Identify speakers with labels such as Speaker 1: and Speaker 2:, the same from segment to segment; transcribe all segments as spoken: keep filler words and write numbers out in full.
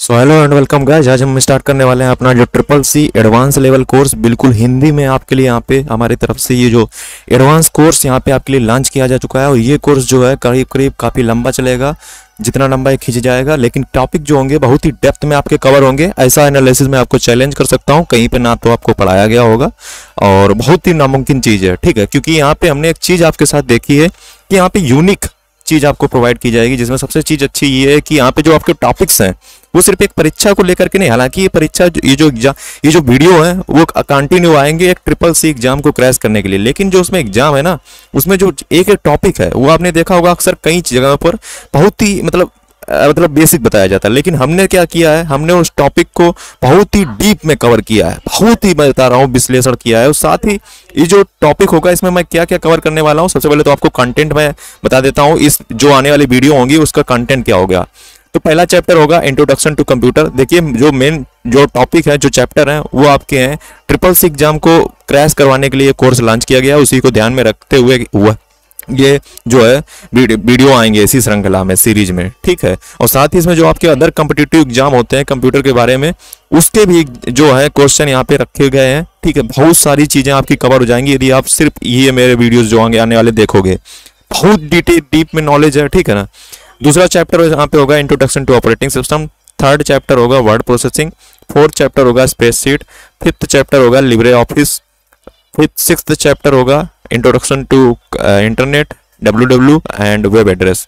Speaker 1: So hello and welcome guys. आज हम start करने वाले हैं अपना जो triple C advance level course, बिल्कुल हिंदी में आपके लिए यहाँ पे हमारी तरफ से ये जो एडवांस कोर्स यहाँ पे आपके लिए लॉन्च किया जा चुका है। और ये कोर्स जो है करीब करीब काफ़ी लंबा चलेगा, जितना लंबा ये खींच जाएगा, लेकिन टॉपिक जो होंगे बहुत ही डेप्थ में आपके कवर होंगे। ऐसा एनालिसिस मैं आपको चैलेंज कर सकता हूँ, कहीं पे ना तो आपको पढ़ाया गया होगा और बहुत ही नामुमकिन चीज़ है, ठीक है। क्योंकि यहाँ पे हमने एक चीज़ आपके साथ देखी है कि यहाँ पे यूनिक चीज आपको प्रोवाइड की जाएगी, जिसमें सबसे चीज अच्छी ये है कि यहाँ पे जो आपके टॉपिक्स हैं वो सिर्फ एक परीक्षा को लेकर के नहीं, हालांकि ये परीक्षा ये जो ये जो वीडियो है वो कंटिन्यू आएंगे एक ट्रिपल सी एग्जाम को क्रैश करने के लिए। लेकिन जो उसमें एग्जाम है ना, उसमें जो एक एक टॉपिक है वो आपने देखा होगा अक्सर कई जगह पर बहुत ही मतलब मतलब बेसिक बताया जाता है, लेकिन हमने क्या किया है, हमने उस टॉपिक को बहुत ही डीप में कवर किया है, बहुत ही मैं बता रहा हूँ विश्लेषण किया है। और साथ ही ये जो टॉपिक होगा इसमें मैं क्या क्या कवर करने वाला हूँ, सबसे पहले तो आपको कंटेंट मैं बता देता हूँ, इस जो आने वाली वीडियो होंगी उसका कंटेंट क्या होगा। तो पहला चैप्टर होगा इंट्रोडक्शन टू कंप्यूटर। देखिए जो मेन जो टॉपिक है, जो चैप्टर है वो आपके हैं ट्रिपल सी एग्जाम को क्रैश करवाने के लिए कोर्स लॉन्च किया गया, उसी को ध्यान में रखते हुए हुआ ये जो है वीडियो आएंगे इसी श्रृंखला में, सीरीज में, ठीक है। और साथ ही इसमें जो आपके अदर कॉम्पिटिटिव एग्जाम होते हैं कंप्यूटर के बारे में, उसके भी जो है क्वेश्चन यहाँ पे रखे गए हैं, ठीक है। बहुत सारी चीजें आपकी कवर हो जाएंगी यदि आप सिर्फ ये मेरे वीडियोस जो आगे आने वाले देखोगे, बहुत डिटेल डीप में नॉलेज है, ठीक है ना। दूसरा चैप्टर यहाँ पे होगा introduction to operating system. Third chapter होगा वर्ड प्रोसेसिंग। फोर्थ चैप्टर होगा स्प्रेडशीट। फिफ्थ चैप्टर होगा Libre Office. Fifth sixth chapter होगा introduction to internet, W W and web address.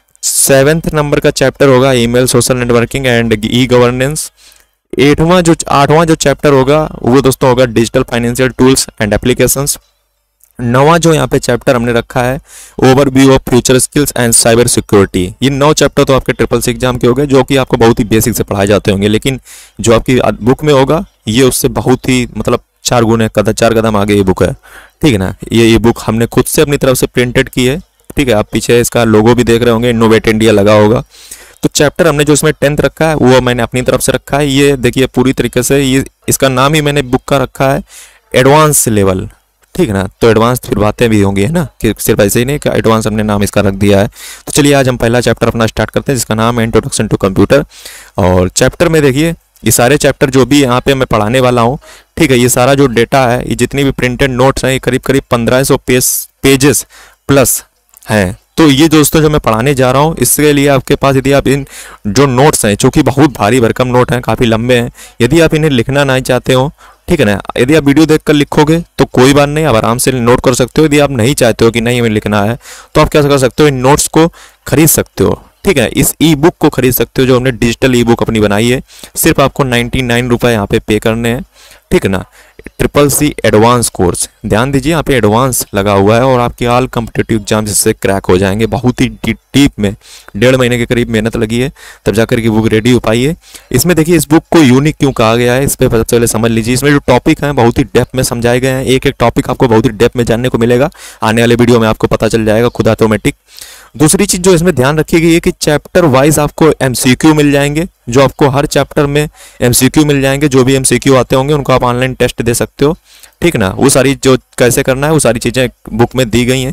Speaker 1: Seventh number का चैप्टर होगा email, social networking and e governance. एटवां जो आठवां जो चैप्टर होगा वो दोस्तों होगा digital financial tools and applications. नौवां जो यहाँ पे चैप्टर हमने रखा है overview of future skills and cyber security. ये नौ चैप्टर तो आपके ट्रिपल सी एग्जाम के हो गए, जो कि आपको बहुत ही बेसिक से पढ़ाए जाते होंगे, लेकिन जो आपकी बुक में होगा ये उससे बहुत ही मतलब चार गुने कदम चार कदम आगे ये बुक है, ठीक है ना। ये ये बुक हमने खुद से अपनी तरफ से प्रिंटेड की है, ठीक है। आप पीछे इसका लोगो भी देख रहे होंगे, इनोवेट इंडिया लगा होगा। तो चैप्टर हमने जो इसमें टेंथ रखा है वो मैंने अपनी तरफ से रखा है। ये देखिए पूरी तरीके से ये इसका नाम ही मैंने बुक का रखा है एडवांस लेवल, ठीक है ना। तो एडवांस फिर बातें भी होंगी, है ना, कि सिर्फ ऐसे ही नहीं कि एडवांस हमने नाम इसका रख दिया है। तो चलिए आज हम पहला चैप्टर अपना स्टार्ट करते हैं, जिसका नाम है इंट्रोडक्शन टू कंप्यूटर। और चैप्टर में देखिए ये सारे चैप्टर जो भी यहाँ पे मैं पढ़ाने वाला हूँ, ठीक है, ये सारा जो डेटा है, ये जितनी भी प्रिंटेड नोट्स हैं, ये करीब करीब पंद्रह सौ पेज पेजेस प्लस हैं। तो ये दोस्तों जो मैं पढ़ाने जा रहा हूँ, इसके लिए आपके पास यदि आप इन जो नोट्स हैं, चूँकि बहुत भारी भरकम नोट हैं, काफ़ी लंबे हैं, यदि आप इन्हें लिखना नहीं चाहते हो, ठीक है ना, यदि आप वीडियो देखकर लिखोगे तो कोई बात नहीं, आप आराम से नोट कर सकते हो। यदि आप नहीं चाहते हो कि नहीं हमें लिखना है, तो आप क्या कर सकते हो, इन नोट्स को खरीद सकते हो, ठीक है। इस ई बुक को खरीद सकते हो जो हमने डिजिटल ई बुक अपनी बनाई है। सिर्फ आपको नाइन्टी नाइन रुपये यहाँ पे पे करने हैं, ठीक है ना। ट्रिपल सी एडवांस कोर्स, ध्यान दीजिए यहाँ पे एडवांस लगा हुआ है, और आपके ऑल कॉम्पिटिटिव एग्जाम जिससे क्रैक हो जाएंगे। बहुत ही डीप में डेढ़ महीने के करीब मेहनत लगी है, तब जाकर के बुक रेडी हो पाई है। इसमें देखिए इस बुक को यूनिक क्यों कहा गया है, इस पर सबसे पहले समझ लीजिए। इसमें जो टॉपिक हैं बहुत ही डेप्थ में समझाए गए हैं, एक एक टॉपिक आपको बहुत ही डेप्थ में जानने को मिलेगा, आने वाले वीडियो में आपको पता चल जाएगा खुद ऑटोमेटिक। दूसरी चीज जो इसमें ध्यान रखी गई है कि चैप्टर वाइज आपको एमसीक्यू मिल जाएंगे, जो आपको हर चैप्टर में एमसीक्यू मिल जाएंगे। जो भी एमसीक्यू आते होंगे उनको आप ऑनलाइन टेस्ट दे सकते हो, ठीक है ना। वो सारी जो कैसे करना है वो सारी चीजें बुक में दी गई हैं,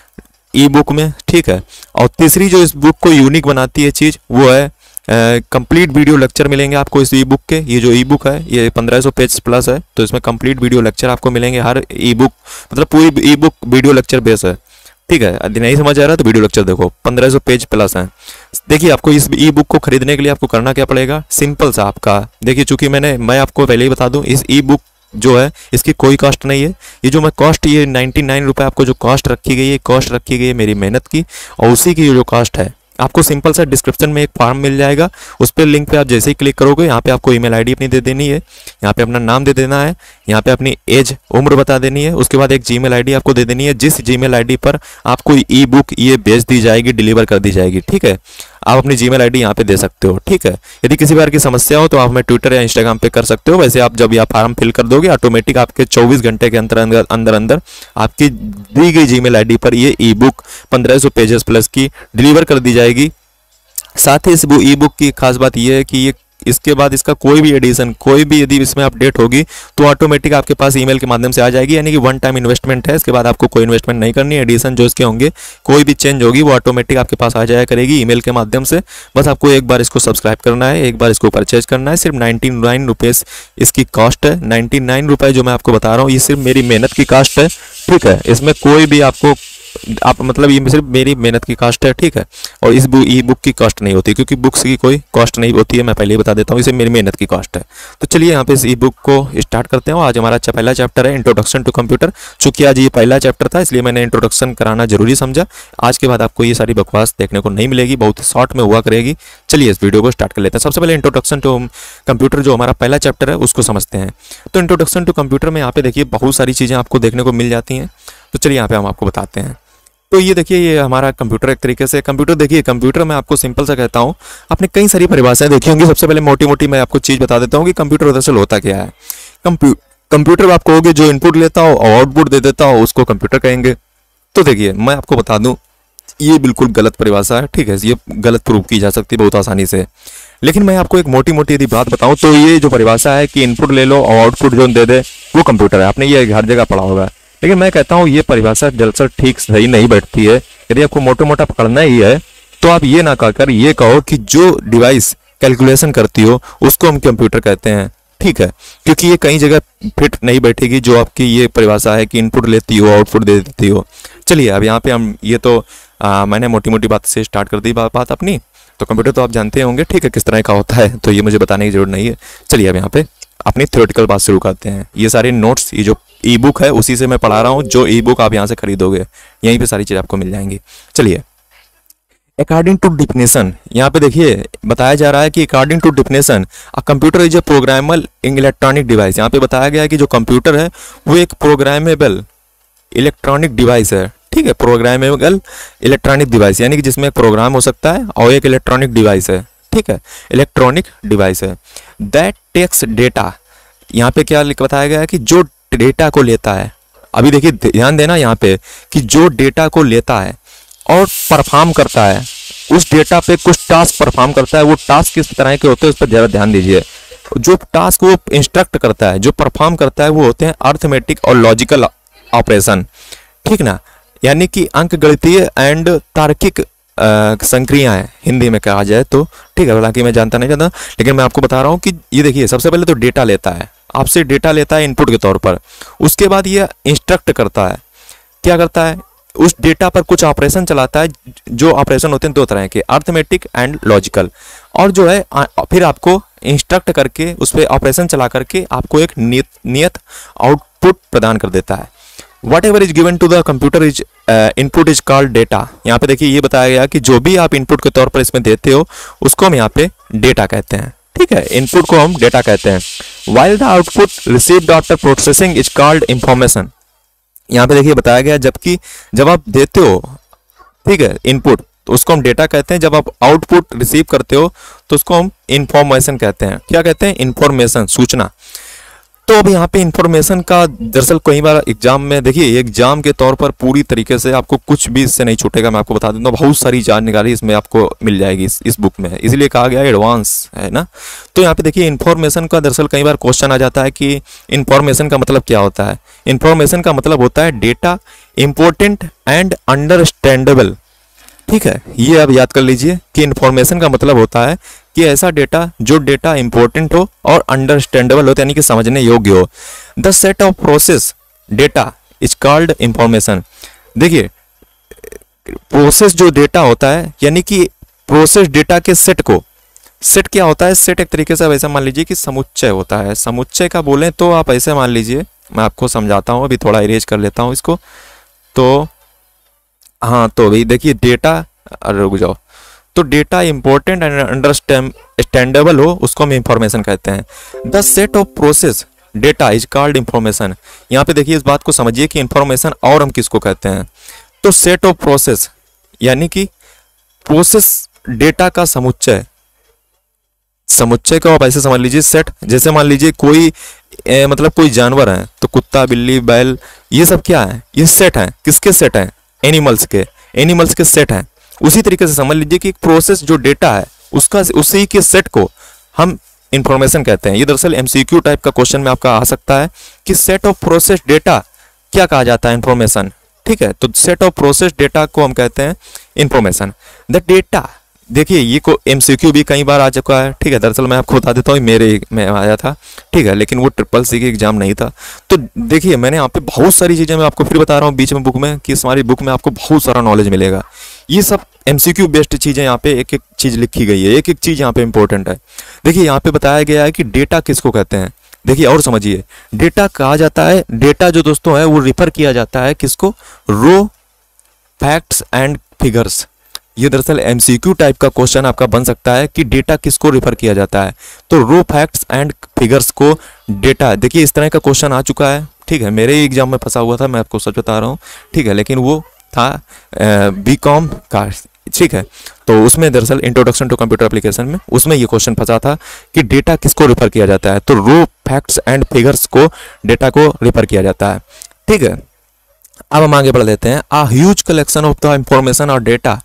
Speaker 1: ई बुक में, ठीक है। और तीसरी जो इस बुक को यूनिक बनाती है चीज वो है कंप्लीट वीडियो लेक्चर मिलेंगे आपको इस ई बुक के। ये जो ई बुक है ये पंद्रह सौ पेज प्लस है, तो इसमें कंप्लीट वीडियो लेक्चर आपको मिलेंगे। हर ई बुक मतलब पूरी e book video lecture base है, ठीक है। यदि नहीं समझ आ रहा तो वीडियो लेक्चर देखो, पंद्रह सौ पेज प्लस हैं। देखिए आपको इस ई बुक को खरीदने के लिए आपको करना क्या पड़ेगा, सिंपल सा आपका, देखिए चूंकि मैंने मैं आपको पहले ही बता दूं, इस ई बुक जो है इसकी कोई कॉस्ट नहीं है। ये जो मैं कॉस्ट ये नाइन्टी नाइन रुपये आपको जो कॉस्ट रखी गई है, कॉस्ट रखी गई है मेरी मेहनत की, और उसी की जो कॉस्ट है आपको सिंपल सा डिस्क्रिप्शन में एक फॉर्म मिल जाएगा, उस पर लिंक पे आप जैसे ही क्लिक करोगे यहाँ पे आपको ईमेल आईडी अपनी दे देनी है, यहाँ पे अपना नाम दे देना है, यहाँ पे अपनी एज उम्र बता देनी है, उसके बाद एक जीमेल आईडी आपको दे देनी है, जिस जीमेल आईडी पर आपको ई बुक ये भेज दी जाएगी, डिलीवर कर दी जाएगी, ठीक है। आप अपनी जीमेल आईडी यहाँ पे दे सकते हो, ठीक है। यदि किसी बार की समस्या हो तो आप हमें ट्विटर या इंस्टाग्राम पे कर सकते हो। वैसे आप जब यह फॉर्म फिल कर दोगे ऑटोमेटिक आपके चौबीस घंटे के अंदर अंदर अंदर अंदर आपकी दी गई जीमेल आईडी पर ये ई बुक पंद्रह सौ पेजेस प्लस की डिलीवर कर दी जाएगी। साथ ही इस ई बुक की खास बात यह है कि ये इसके बाद इसका कोई भी एडिशन, कोई भी यदि इसमें अपडेट होगी तो ऑटोमेटिक आपके पास ईमेल के माध्यम से आ जाएगी। यानी कि वन टाइम इन्वेस्टमेंट है, इसके बाद आपको कोई इन्वेस्टमेंट नहीं करनी है। एडिशन जो इसके होंगे, कोई भी चेंज होगी वो ऑटोमेटिक आपके पास आ जाया करेगी ईमेल के माध्यम से। बस आपको एक बार इसको सब्सक्राइब करना है, एक बार इसको परचेज करना है। सिर्फ नाइन्टी नाइन रुपीज़ इसकी कॉस्ट है। नाइन्टी नाइन रुपये जो मैं आपको बता रहा हूँ, ये सिर्फ मेरी मेहनत की कॉस्ट है, ठीक है। इसमें कोई भी आपको आप मतलब ये सिर्फ मेरी मेहनत की कॉस्ट है, ठीक है। और इस बुक ई बुक की कॉस्ट नहीं होती, क्योंकि बुक्स की कोई कॉस्ट नहीं होती है, मैं पहले ही बता देता हूँ, इसे मेरी मेहनत की कॉस्ट है। तो चलिए यहाँ पे इस ई बुक को स्टार्ट करते हैं। आज हमारा अच्छा पहला चैप्टर है इंट्रोडक्शन टू कंप्यूटर। चूंकि आज ये पहला चैप्टर था इसलिए मैंने इंट्रोडक्शन कराना जरूरी समझा। आज के बाद आपको ये सारी बकवास देखने को नहीं मिलेगी, बहुत शॉर्ट में हुआ करेगी। चलिए इस वीडियो को स्टार्ट कर लेते हैं। सबसे पहले इंट्रोडक्शन टू कंप्यूटर जो हमारा पहला चैप्टर है उसको समझते हैं। तो इंट्रोडक्शन टू कंप्यूटर में यहाँ पे देखिए बहुत सारी चीज़ें आपको देखने को मिल जाती हैं। तो चलिए यहाँ पे हम आपको बताते हैं। तो ये देखिए ये हमारा कंप्यूटर एक तरीके से कंप्यूटर देखिए कंप्यूटर मैं आपको सिंपल सा कहता हूँ, आपने कई सारी परिभाषाएं देखी होंगी। सबसे पहले मोटी मोटी मैं आपको चीज़ बता देता हूँ कि कंप्यूटर दरअसल होता क्या है। कंप्यू कंप्यूटर आप कहोगे जो इनपुट लेता हो और आउटपुट दे देता हो उसको कंप्यूटर कहेंगे। तो देखिए मैं आपको बता दूँ ये बिल्कुल गलत परिभाषा है, ठीक है। ये गलत प्रूव की जा सकती है बहुत आसानी से। लेकिन मैं आपको एक मोटी मोटी यदि बात बताऊँ तो ये जो परिभाषा है कि इनपुट ले लो और आउटपुट जो दे दे वो कंप्यूटर है, आपने ये हर जगह पढ़ा होगा। लेकिन मैं कहता हूँ ये परिभाषा दरअसल ठीक सही नहीं बैठती है। यदि आपको मोटा मोटा पकड़ना ही है तो आप ये ना कहकर ये कहो कि जो डिवाइस कैलकुलेशन करती हो उसको हम कंप्यूटर कहते हैं, ठीक है। क्योंकि ये कई जगह फिट नहीं बैठेगी जो आपकी ये परिभाषा है कि इनपुट लेती हो आउटपुट दे देती हो। चलिए अब यहाँ पे हम ये तो आ, मैंने मोटी मोटी बात से स्टार्ट कर दी बात, बात अपनी। तो कंप्यूटर तो आप जानते होंगे, ठीक है, किस तरह का होता है, तो ये मुझे बताने की जरूरत नहीं है। चलिए अब यहाँ पे अपनी थ्योरेटिकल बात शुरू करते हैं। ये सारे नोट्स, ये जो ई बुक है उसी से मैं पढ़ा रहा हूँ। जो ई बुक आप यहाँ से खरीदोगे यहीं पे सारी चीज़ आपको मिल जाएंगी। चलिए अकॉर्डिंग टू डिफिनेशन यहाँ पे देखिए बताया जा रहा है कि according to definition a computer is a programmable electronic device. यहाँ पे बताया गया है कि जो कंप्यूटर है वो एक प्रोग्रामेबल इलेक्ट्रॉनिक डिवाइस है, ठीक है। प्रोग्रामेबल इलेक्ट्रॉनिक डिवाइस यानी कि जिसमें एक प्रोग्राम हो सकता है और एक इलेक्ट्रॉनिक डिवाइस है, ठीक है। इलेक्ट्रॉनिक डिवाइस है दैट टेक्स डेटा। यहाँ पे क्या बताया गया है कि जो डेटा को लेता है, अभी देखिए ध्यान देना यहाँ पे कि जो डेटा को लेता है और परफॉर्म करता है, उस डेटा पे कुछ टास्क परफॉर्म करता है। वो टास्क किस तरह के होते हैं उस पर ज़रा ध्यान दीजिए। जो टास्क वो इंस्ट्रक्ट करता है, जो परफॉर्म करता है वो होते हैं अर्थमेटिक और लॉजिकल ऑपरेशन, ठीक ना। यानी कि अंक गणितीय एंड तार्किक संक्रियाएं हिंदी में कहा जाए तो, ठीक है। हालांकि मैं जानता नहीं जानता, लेकिन मैं आपको बता रहा हूँ कि ये देखिए सबसे पहले तो डेटा लेता है, आपसे डेटा लेता है इनपुट के तौर पर। उसके बाद ये इंस्ट्रक्ट करता है, क्या करता है, उस डेटा पर कुछ ऑपरेशन चलाता है। जो ऑपरेशन होते हैं दो तरह के, अर्थमेटिक एंड लॉजिकल। और जो है फिर आपको इंस्ट्रक्ट करके उस पर ऑपरेशन चला करके आपको एक नियत नियत आउटपुट प्रदान कर देता है। Whatever is given to the computer is input is called data. यहाँ पे देखिए ये बताया गया कि जो भी आप इनपुट के तौर पर इसमें देते हो उसको हम यहाँ पे डेटा कहते हैं, ठीक है। इनपुट को हम डेटा कहते हैं। While the output received after processing is called information. यहाँ पे देखिए बताया गया जबकि जब आप देते हो, ठीक है, इनपुट तो उसको हम डेटा कहते हैं। जब आप आउटपुट रिसीव करते हो तो उसको हम इंफॉर्मेशन कहते हैं। क्या कहते हैं? इंफॉर्मेशन, सूचना। तो अब यहाँ पे इंफॉर्मेशन का दरअसल कई बार एग्जाम में देखिए एग्जाम के तौर पर पूरी तरीके से आपको कुछ भी इससे नहीं छूटेगा। मैं आपको बता दूंगा बहुत सारी जान निकाली इसमें आपको मिल जाएगी इस, इस बुक में, इसलिए कहा गया एडवांस है ना। तो यहाँ पे देखिए इंफॉर्मेशन का दरअसल कई बार क्वेश्चन आ जाता है कि इंफॉर्मेशन का मतलब क्या होता है। इंफॉर्मेशन का मतलब होता है डेटा इंपॉर्टेंट एंड अंडरस्टैंडेबल, ठीक है। ये अब याद कर लीजिए कि इंफॉर्मेशन का मतलब होता है कि ऐसा डेटा जो डेटा इंपॉर्टेंट हो और अंडरस्टैंडेबल हो, यानी कि समझने योग्य हो। The set of process data is called information. देखिए प्रोसेस जो डेटा होता है यानी कि प्रोसेस डेटा के सेट को, सेट क्या होता है? सेट एक तरीके से वैसा मान लीजिए कि समुच्चय होता है। समुच्चय का बोलें तो आप ऐसे मान लीजिए, मैं आपको समझाता हूँ, अभी थोड़ा इरेज कर लेता हूँ इसको। तो हाँ तो भाई देखिए डेटा, रुक जाओ, तो डेटा इंपॉर्टेंट एंड अंडरस्टैंडेबल हो उसको हम इंफॉर्मेशन कहते हैं। The set of process data is called information. यहाँ पे देखिए इस बात को समझिए कि इंफॉर्मेशन और हम किसको कहते हैं। तो सेट ऑफ प्रोसेस यानी कि प्रोसेस डेटा का समुच्चय, समुच्चय को आप ऐसे समझ लीजिए सेट। जैसे मान लीजिए कोई ए, मतलब कोई जानवर है तो कुत्ता, बिल्ली, बैल, ये सब क्या है? ये सेट है। किसके सेट है? एनिमल्स के, एनिमल्स के सेट हैं। उसी तरीके से समझ लीजिए कि एक प्रोसेस जो डेटा है उसका, उसी के सेट को हम इंफॉर्मेशन कहते हैं। ये दरअसल एमसीक्यू टाइप का क्वेश्चन में आपका आ सकता है कि सेट ऑफ प्रोसेस डेटा क्या कहा जाता है, इंफॉर्मेशन। ठीक है, तो सेट ऑफ प्रोसेस डेटा को हम कहते हैं इंफॉर्मेशन। द डेटा, देखिए ये को एमसीक्यू भी कई बार आ चुका है। ठीक है, दरअसल मैं आपको बता देता हूँ, मेरे में आया था। ठीक है, लेकिन वो ट्रिपल सी की एग्जाम नहीं था। तो देखिए मैंने यहाँ पे बहुत सारी चीज़ें मैं आपको फिर बता रहा हूँ बीच में बुक में कि हमारी बुक में आपको बहुत सारा नॉलेज मिलेगा। ये सब एमसीक्यू बेस्ड चीज़ें यहाँ पे एक एक चीज़ लिखी गई है, एक एक चीज़ यहाँ पे इंपॉर्टेंट है। देखिए यहाँ पे बताया गया है कि डेटा किसको कहते हैं। देखिए और समझिए, डेटा कहा जाता है, डेटा जो दोस्तों है वो रिफर किया जाता है किसको, रो, फैक्ट्स एंड फिगर्स। ये दरअसल एमसीक्यू टाइप का क्वेश्चन आपका बन सकता है कि डेटा किसको रिफर किया जाता है। तो रो, फैक्ट्स एंड फिगर्स को डेटा, देखिए इस तरह का क्वेश्चन आ चुका है। ठीक है, मेरे एग्जाम में फंसा हुआ था, मैं आपको सच बता रहा हूँ। ठीक है, लेकिन वो था बी कॉम का। ठीक है, तो उसमें दरअसल इंट्रोडक्शन टू कंप्यूटर एप्लीकेशन में उसमें ये क्वेश्चन फंसा था कि डेटा किसको रिफर किया जाता है। तो रो, फैक्ट्स एंड फिगर्स को डेटा को रिफर किया जाता है। ठीक है, अब हम आगे बढ़ लेते हैं। A huge collection of the information और data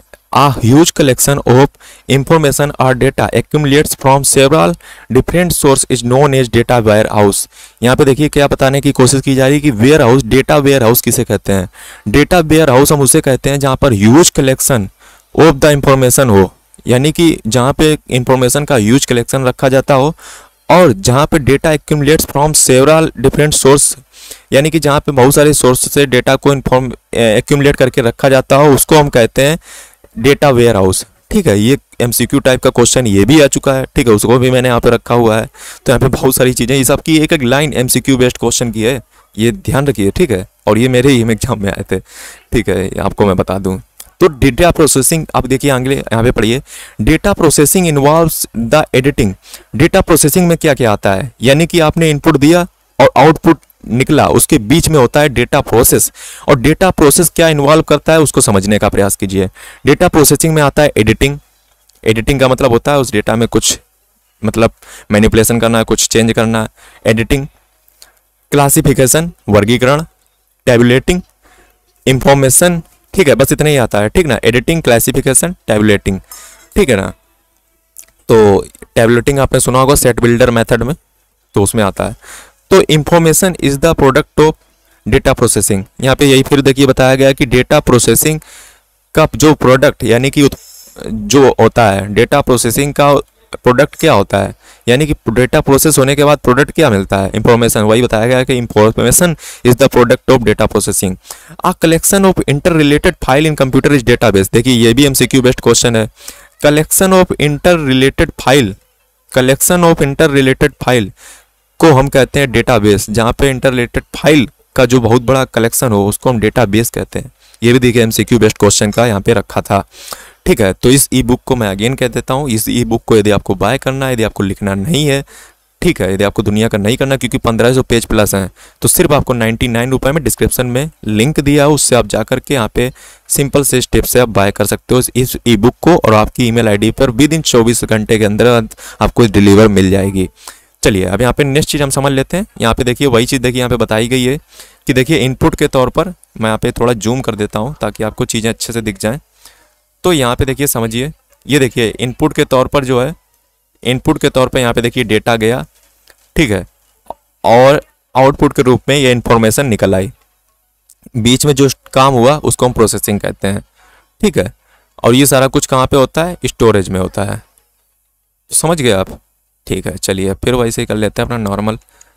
Speaker 1: A huge collection of information or data accumulates from several different sources is known as data warehouse। यहाँ पे देखिए क्या बताने की कोशिश की जा रही है कि warehouse, data warehouse किसे कहते हैं। डेटा वेयर हाउस हम उसे कहते हैं जहाँ पर huge collection of the information हो, यानी कि जहाँ पे इंफॉर्मेशन का ह्यूज कलेक्शन रखा जाता हो, और जहाँ पे data accumulates from several different source, यानी कि जहाँ पे बहुत सारे सोर्स से डेटा को इन्फॉर्म एक्यूमुलेट करके रखा जाता हो, उसको हम कहते हैं डेटा वेयर हाउस। ठीक है, ये एमसीक्यू टाइप का क्वेश्चन ये भी आ चुका है। ठीक है, उसको भी मैंने यहाँ पे रखा हुआ है। तो यहाँ पे बहुत सारी चीज़ें, इस आपकी एक एक लाइन एमसीक्यू बेस्ड क्वेश्चन की है, ये ध्यान रखिए। ठीक है, और ये मेरे ही एग्जाम में आए थे। ठीक है, आपको मैं बता दूँ तो डेटा प्रोसेसिंग, आप देखिए आगे यहाँ पे पढ़िए, data processing involves the editing. Data processing में क्या क्या आता है, यानी कि आपने इनपुट दिया और आउटपुट निकला, उसके बीच में होता है डेटा प्रोसेस। और डेटा प्रोसेस क्या इन्वॉल्व करता है उसको समझने का प्रयास कीजिए। डेटा प्रोसेसिंग में आता है एडिटिंग। एडिटिंग का मतलब होता है उस डेटा में कुछ मतलब मैनिपुलेशन करना, कुछ चेंज करना, एडिटिंग। क्लासिफिकेशन, वर्गीकरण। Tabulating, information. ठीक है, बस इतना ही आता है। ठीक ना, एडिटिंग, क्लासिफिकेशन, टैबुलेटिंग। ठीक है ना, तो टैबुलेटिंग आपने सुना होगा सेट बिल्डर मेथड में, तो उसमें आता है। तो information is the product of data processing. यहाँ पे यही फिर देखिए बताया गया कि डेटा प्रोसेसिंग का जो प्रोडक्ट, यानी कि जो होता है डेटा प्रोसेसिंग का प्रोडक्ट क्या होता है, यानी कि डेटा प्रोसेस होने के बाद प्रोडक्ट क्या मिलता है, इंफॉर्मेशन। वही बताया गया कि information is the product of data processing. A collection of interrelated file in computer is database. देखिए ये भी एमसीक्यू बेस्ड क्वेश्चन है। Collection of interrelated file, collection of interrelated file को हम कहते हैं डेटाबेस। जहाँ पे इंटर रिलेटेड फाइल का जो बहुत बड़ा कलेक्शन हो उसको हम डेटाबेस कहते हैं। ये भी देखिए एमसीक्यू बेस्ड क्वेश्चन का यहाँ पे रखा था। ठीक है, तो इस ई बुक को मैं अगेन कह देता हूँ, इस ई बुक को यदि आपको बाय करना है, यदि आपको लिखना नहीं है, ठीक है, यदि आपको दुनिया का नहीं करना, क्योंकि पंद्रह सौ पेज प्लस हैं, तो सिर्फ आपको नाइन्टी नाइन रुपये में डिस्क्रिप्शन में लिंक दिया है, उससे आप जा करके यहाँ पे सिंपल से स्टेप से आप बाय कर सकते हो इस ई बुक को, और आपकी ईमेल आईडी पर विद इन चौबीस घंटे के अंदर आपको डिलीवर मिल जाएगी। चलिए अब यहाँ पे नेक्स्ट चीज़ हम समझ लेते हैं। यहाँ पे देखिए वही चीज़ देखिए यहाँ पे बताई गई है कि देखिए इनपुट के तौर पर, मैं यहाँ पे थोड़ा जूम कर देता हूँ ताकि आपको चीज़ें अच्छे से दिख जाएं। तो यहाँ पे देखिए समझिए, ये देखिए इनपुट के तौर पर जो है, इनपुट के तौर पर यहाँ पे देखिए डेटा गया, ठीक है, और आउटपुट के रूप में ये इन्फॉर्मेशन निकल आई। बीच में जो काम हुआ उसको हम प्रोसेसिंग कहते हैं। ठीक है, और ये सारा कुछ कहाँ पे होता है, स्टोरेज में होता है। तो समझ गए आप। ठीक है, चलिए फिर वैसे ही कर लेते हैं अपना नॉर्मल।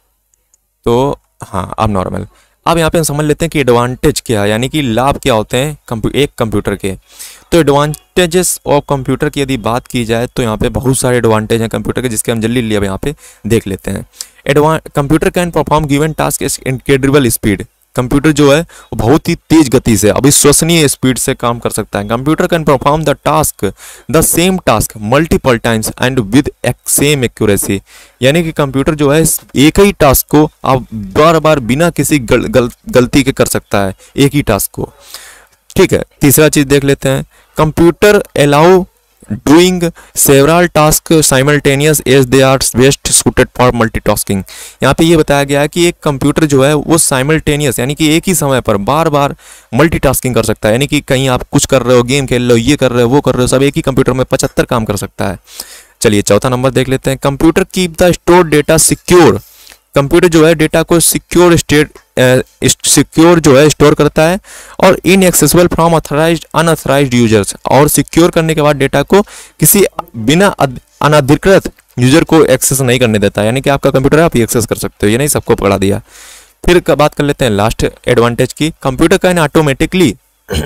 Speaker 1: तो हाँ, अब नॉर्मल। अब यहाँ पे हम समझ लेते हैं कि एडवांटेज क्या है, यानी कि लाभ क्या होते हैं कंप्यू एक कंप्यूटर के। तो एडवांटेजेस ऑफ कंप्यूटर की यदि बात की जाए तो यहाँ पे बहुत सारे एडवांटेज हैं कंप्यूटर के, जिसके हम जल्दी जल्दी अब यहाँ पे देख लेते हैं। एडवां computer can perform given task incredible speed. Computer जो है वो बहुत ही तेज गति से, अविश्वसनीय स्पीड से काम कर सकता है। Computer can perform the task the same task multiple times and with same accuracy. यानी कि कंप्यूटर जो है एक ही टास्क को आप बार बार बिना किसी गल, गल, गलती के कर सकता है, एक ही टास्क को। ठीक है, तीसरा चीज देख लेते हैं, computer allow doing several task simultaneous as they are best suited for multitasking. यहाँ पे ये बताया गया है कि एक कंप्यूटर जो है वो साइमल्टेनियस, यानी कि एक ही समय पर बार बार मल्टीटास्किंग कर सकता है। यानी कि कहीं आप कुछ कर रहे हो, गेम खेल रहे हो, ये कर रहे हो, वो कर रहे हो, सब एक ही कंप्यूटर में पचहत्तर काम कर सकता है। चलिए चौथा नंबर देख लेते हैं, computer keep the store data secure. Computer जो है डेटा को सिक्योर स्टेट सिक्योर जो है स्टोर करता है और inaccessible from authorised unauthorised users, और सिक्योर करने के बाद डेटा को किसी बिना अनधिकृत यूजर को एक्सेस नहीं करने देता, यानी कि आपका कंप्यूटर है आप ही एक्सेस कर सकते हो, ये नहीं सबको पकड़ा दिया। फिर बात कर लेते हैं लास्ट एडवांटेज की, computer can automatically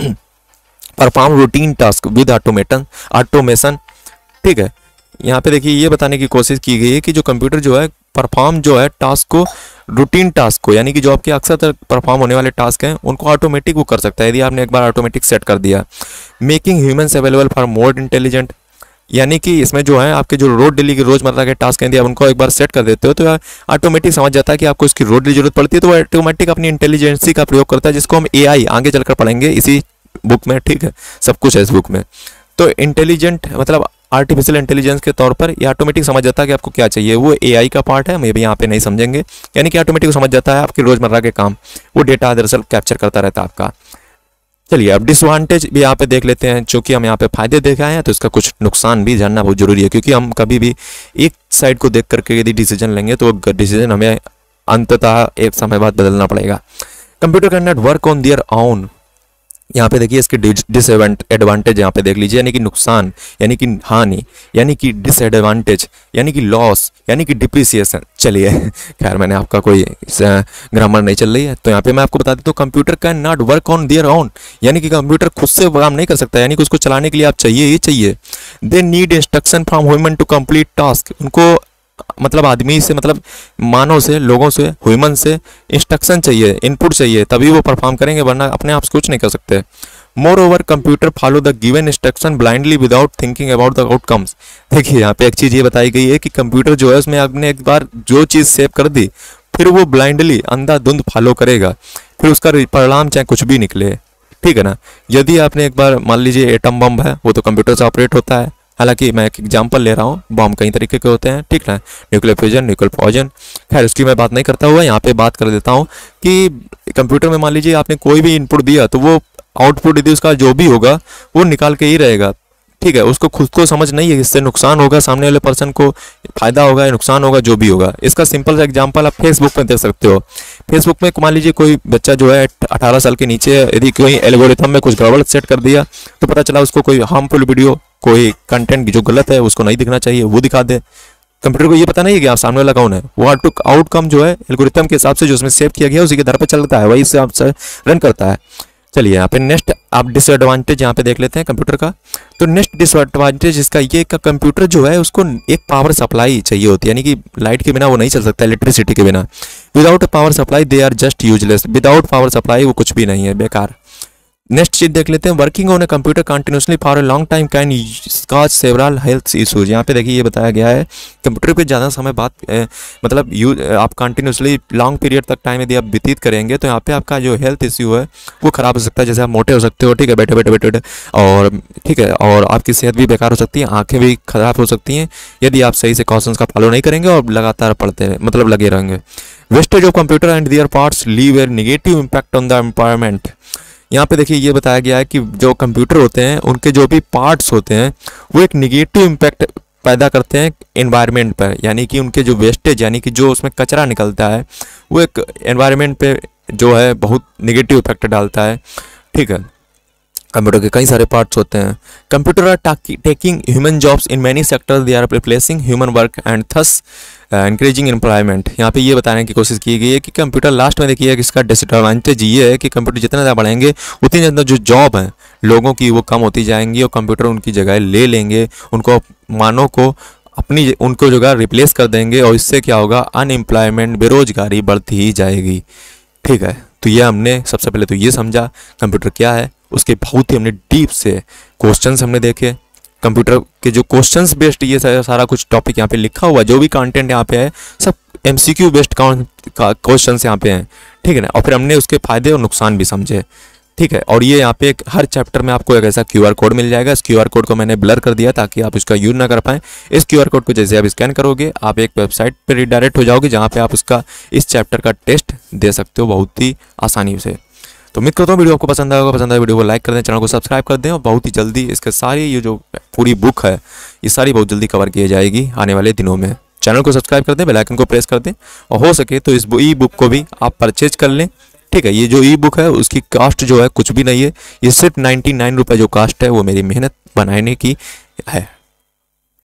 Speaker 1: perform routine task with automaton automation. ठीक है, यहाँ पे देखिए ये बताने की कोशिश की गई है कि जो कंप्यूटर जो है परफॉर्म जो है टास्क को, रूटीन टास्क को, यानी कि जो आपके अक्सर परफॉर्म होने वाले टास्क हैं उनको ऑटोमेटिक वो कर सकता है यदि आपने एक बार ऑटोमेटिक सेट कर दिया। Making humans available for more intelligent, यानी कि इसमें जो है आपके जो रोज डेली के रोजमर्रा के टास्क हैं, यदि आप उनको एक बार सेट कर देते हो तो ऑटोमेटिक समझ जाता है कि आपको इसकी रोज डेली जरूरत पड़ती है, तो वो ऑटोमेटिक अपनी इंटेलिजेंसी का प्रयोग करता है, जिसको हम ए आई आगे चलकर पढ़ेंगे इसी बुक में। ठीक है, सब कुछ है इस बुक में। तो इंटेलिजेंट मतलब आर्टिफिशियल इंटेलिजेंस के तौर पर ये ऑटोमेटिक समझ जाता है कि आपको क्या चाहिए, वो एआई का पार्ट है, मैं भी यहाँ पे नहीं समझेंगे, यानी कि ऑटोमेटिक समझ जाता है आपके रोजमर्रा के काम, वो डेटा दरअसल कैप्चर करता रहता है आपका। चलिए अब डिसएडवांटेज भी यहाँ पे देख लेते हैं, चूंकि हम यहाँ पे फायदे देखे आए हैं तो इसका कुछ नुकसान भी जानना बहुत जरूरी है, क्योंकि हम कभी भी एक साइड को देख करके यदि डिसीजन लेंगे तो वो डिसीजन हमें अंततः एक समय बाद बदलना पड़ेगा। Computer cannot work on their own, यहाँ पे देखिए इसके डिसएडवांटेज यहाँ पे देख लीजिए, यानी कि नुकसान, यानी कि हानि, यानी कि डिसएडवांटेज, यानी कि लॉस, यानी कि डिप्रिसिएशन। चलिए खैर मैंने आपका कोई ग्रामर नहीं चल रही है तो यहाँ पे मैं आपको बता देता हूँ, computer cannot work on their own, यानी कि कंप्यूटर खुद से काम नहीं कर सकता, यानी कि उसको चलाने के लिए आप चाहिए ही चाहिए। They need instruction from human to complete task, उनको मतलब आदमी से मतलब मानव से, लोगों से, ह्यूमन से इंस्ट्रक्शन चाहिए, इनपुट चाहिए, तभी वो परफॉर्म करेंगे, वरना अपने आप से कुछ नहीं कर सकते। Moreover computer follow the given instruction blindly without thinking about the outcomes. देखिए यहाँ पे एक चीज़ ये बताई गई है कि कंप्यूटर जो है उसमें आपने एक बार जो चीज़ सेव कर दी फिर वो ब्लाइंडली अंधाधुंध फॉलो करेगा, फिर उसका परिणाम चाहे कुछ भी निकले। ठीक है ना, यदि आपने एक बार मान लीजिए एटम बम है, वो तो कंप्यूटर से ऑपरेट होता है, हालांकि मैं एक एग्जांपल ले रहा हूँ, बम कई तरीके के होते हैं, ठीक है, न्यूक्लियर फ्यूजन, न्यूक्लियर पॉइजन, खैर उसकी मैं बात नहीं करता हुआ यहाँ पे बात कर देता हूँ कि कंप्यूटर में मान लीजिए आपने कोई भी इनपुट दिया तो वो आउटपुट यदि उसका जो भी होगा वो निकाल के ही रहेगा। ठीक है, उसको खुद को समझ नहीं है इससे नुकसान होगा, सामने वाले पर्सन को फायदा होगा या नुकसान होगा, जो भी होगा। इसका सिंपल सा एग्जांपल आप फेसबुक में देख सकते हो। फेसबुक में मान लीजिए कोई बच्चा जो है अठारह साल के नीचे यदि कोई एल्गोरिथम में कुछ गड़बड़ सेट कर दिया तो पता चला उसको कोई हार्मफुल वीडियो, कोई कंटेंट जो गलत है उसको नहीं दिखना चाहिए वो दिखा दे। कंप्यूटर को ये पता नहीं है कि आप सामने वाला कौन है, वो आउटकम जो है एल्गोरिथम के हिसाब से जो उसमें सेव किया गया उसी के आधार पर चलता है, वही से आपसे रन करता है। चलिए यहाँ पे नेक्स्ट आप डिसएडवांटेज यहाँ पे देख लेते हैं कंप्यूटर का। तो नेक्स्ट डिसएडवांटेज इसका ये का कंप्यूटर जो है उसको एक पावर सप्लाई चाहिए होती है, यानी कि लाइट के बिना वो नहीं चल सकता, इलेक्ट्रिसिटी के बिना। Without power supply they are just useless, without power supply वो कुछ भी नहीं है, बेकार। नेक्स्ट चीज देख लेते हैं, working on a computer continuously for a long time can cause several health issues. यहाँ पे देखिए ये बताया गया है कंप्यूटर पे ज़्यादा समय बाद ए, मतलब यू आप कंटिन्यूसली लॉन्ग पीरियड तक टाइम यदि आप व्यतीत करेंगे तो यहाँ पे आपका जो हेल्थ इश्यू है वो खराब हो सकता है, जैसे आप मोटे हो सकते हो, ठीक है, बैठे बैठे बैठे बैठे और ठीक है, और आपकी सेहत भी बेकार हो सकती है, आँखें भी खराब हो सकती हैं यदि आप सही से कॉशंस का फॉलो नहीं करेंगे और लगातार पढ़ते मतलब लगे रहेंगे। Wastage of computer and their parts leave a negative impact on the environment. यहाँ पे देखिए ये बताया गया है कि जो कंप्यूटर होते हैं उनके जो भी पार्ट्स होते हैं वो एक निगेटिव इम्पैक्ट पैदा करते हैं एनवायरनमेंट पर, यानी कि उनके जो वेस्टेज यानी कि जो उसमें कचरा निकलता है वो एक एनवायरनमेंट पे जो है बहुत निगेटिव इफेक्ट डालता है। ठीक है, कंप्यूटर के कई सारे पार्ट्स होते हैं। Computer are taking human jobs in many sectors, they are replacing human work and thus increasing employment. यहाँ पे ये बताने की कोशिश की गई है कि कंप्यूटर लास्ट में देखिए कि इसका डिसएडवांटेज ये है कि कंप्यूटर जितना ज़्यादा बढ़ेंगे उतनी ज़्यादा जो जॉब है लोगों की वो कम होती जाएंगी और कंप्यूटर उनकी जगह ले लेंगे, उनको मानव को अपनी उनको जगह रिप्लेस कर देंगे और इससे क्या होगा, अनएम्प्लॉयमेंट, बेरोजगारी बढ़ती ही जाएगी। ठीक है, तो ये हमने सबसे पहले तो ये समझा कंप्यूटर क्या है, उसके बहुत ही हमने डीप से क्वेश्चंस हमने देखे, कंप्यूटर के जो क्वेश्चंस बेस्ड ये सारा कुछ टॉपिक यहाँ पे लिखा हुआ, जो भी कंटेंट यहाँ पे है सब एमसीक्यू बेस्ड क्वेश्चंस यहाँ पे हैं। ठीक है ना, और फिर हमने उसके फायदे और नुकसान भी समझे। ठीक है, और ये यहाँ पे एक हर चैप्टर में आपको एक ऐसा क्यूआर कोड मिल जाएगा। इस क्यूआर कोड को मैंने ब्लर कर दिया ताकि आप इसका यूज ना कर पाएँ। इस क्यूआर कोड को जैसे आप स्कैन करोगे आप एक वेबसाइट पर रिडायरेक्ट हो जाओगे जहाँ पे आप उसका इस चैप्टर का टेस्ट दे सकते हो बहुत ही आसानी से। तो उम्मीद करता हूँ वीडियो आपको पसंद आएगा। पसंद आए वीडियो को लाइक कर दें, चैनल को सब्सक्राइब कर दें और बहुत ही जल्दी इसके सारी ये जो पूरी बुक है ये सारी बहुत जल्दी कवर की जाएगी आने वाले दिनों में। चैनल को सब्सक्राइब कर दें, बेल आइकन को प्रेस कर दें और हो सके तो इस ई बुक को भी आप परचेज कर लें। ठीक है, ये जो ई बुक है उसकी कास्ट जो है कुछ भी नहीं है, ये सिर्फ नाइन्टी नाइन रुपये जो कास्ट है वो मेरी मेहनत बनाने की है।